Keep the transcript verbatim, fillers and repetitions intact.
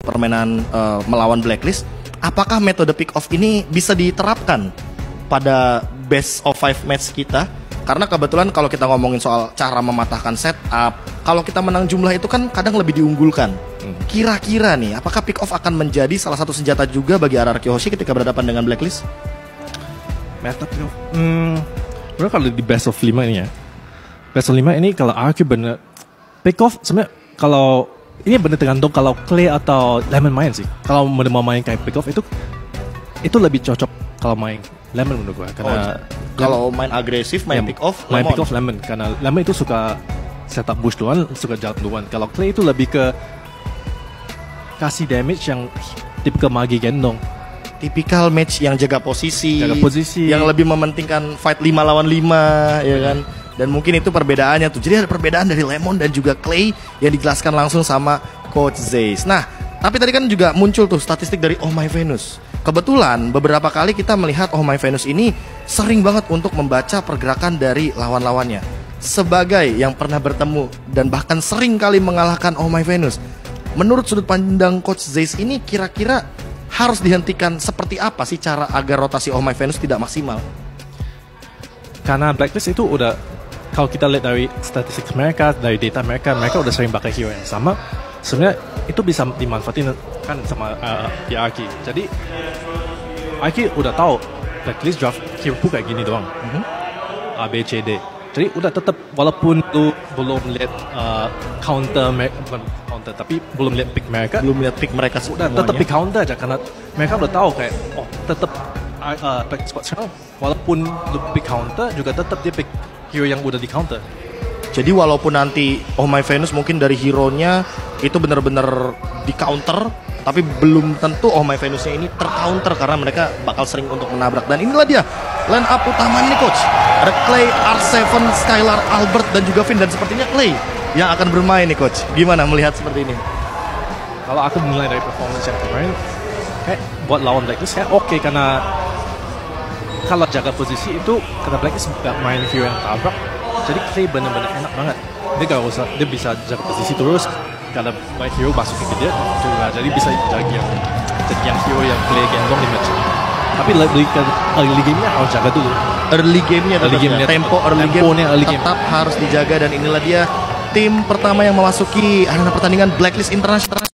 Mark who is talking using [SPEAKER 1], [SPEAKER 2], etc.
[SPEAKER 1] permainan uh, melawan Blacklist, apakah metode pick off ini bisa diterapkan pada best of five match kita? Karena kebetulan kalau kita ngomongin soal cara mematahkan setup, kalau kita menang jumlah itu kan kadang lebih diunggulkan. Kira-kira nih, apakah pick off akan menjadi salah satu senjata juga bagi R R Q Hoshi ketika berhadapan dengan Blacklist?
[SPEAKER 2] Meta pick off, hmm, sebenarnya kalau di best of lima ini ya, best of lima ini kalau R R Q bener pick off sebenarnya kalau ini bener tergantung kalau Clay atau Lemon main sih. Kalau mau main kayak pick off itu itu lebih cocok kalau main Lemon menurut gue, karena
[SPEAKER 1] oh, kalau main agresif, main
[SPEAKER 2] ya,
[SPEAKER 1] pick off,
[SPEAKER 2] main
[SPEAKER 1] Lemon.
[SPEAKER 2] pick off Lemon, karena Lemon itu suka setup bush duluan, suka jalan duluan. Kalau Clay itu lebih ke kasih damage yang tipikal Magi Gendong,
[SPEAKER 1] tipikal match yang jaga posisi,
[SPEAKER 2] jaga posisi,
[SPEAKER 1] yang lebih mementingkan fight lima lawan lima, ya kan? Dan mungkin itu perbedaannya tuh. Jadi ada perbedaan dari Lemon dan juga Clay yang dijelaskan langsung sama Coach Zeiss. Nah, tapi tadi kan juga muncul tuh statistik dari Oh My Venus. Kebetulan beberapa kali kita melihat Oh My Venus ini sering banget untuk membaca pergerakan dari lawan-lawannya. Sebagai yang pernah bertemu dan bahkan sering kali mengalahkan Oh My Venus, menurut sudut pandang Coach Zeiss ini kira-kira harus dihentikan seperti apa sih cara agar rotasi Oh My Venus tidak maksimal?
[SPEAKER 2] Karena Blacklist itu udah, kalau kita lihat dari statistik mereka, dari data mereka, mereka udah sering pakai hero yang sama. Sebenarnya itu bisa dimanfaatin kan sama uh, di R Q. Jadi R Q udah tahu Blacklist draft hero kayak gini doang, mm-hmm. A, B, C, D. Jadi udah tetap walaupun lu belum lihat uh, counter mereka, bukan counter tapi belum lihat pick mereka,
[SPEAKER 1] belum lihat pick mereka
[SPEAKER 2] udah tetap pick counter aja karena mereka udah tahu kayak oh tetap uh, pick spot sekarang walaupun lu pick counter juga tetap dia pick hero yang udah di counter.
[SPEAKER 1] Jadi walaupun nanti Oh My Venus mungkin dari hero-nya itu benar-benar di counter, tapi belum tentu Oh My Venus-nya ini tercounter karena mereka bakal sering untuk menabrak. Dan inilah dia line up utama ini Coach. Ada Clay, R tujuh, Skylar, Albert dan juga Finn, dan sepertinya Clay yang akan bermain nih Coach. Gimana melihat seperti ini?
[SPEAKER 2] Kalau aku mulai dari performance yang kemarin, kayak buat lawan Blacklist kayak oke okay, karena kalau jaga posisi itu karena Blacklist gak main hero yang tabrak. Jadi Clay benar-benar enak banget. Dia gak usah, dia bisa jaga posisi terus. Karena main hero masukin ke dia juga, jadi bisa jaga yang jadi yang hero yang Clay gendong di match ini. Tapi lebih ke early game-nya harus jaga dulu.
[SPEAKER 1] Early game-nya
[SPEAKER 2] early game
[SPEAKER 1] tempo early game
[SPEAKER 2] early
[SPEAKER 1] tetap
[SPEAKER 2] game.
[SPEAKER 1] harus dijaga. Dan inilah dia tim pertama yang memasuki arena pertandingan Blacklist International.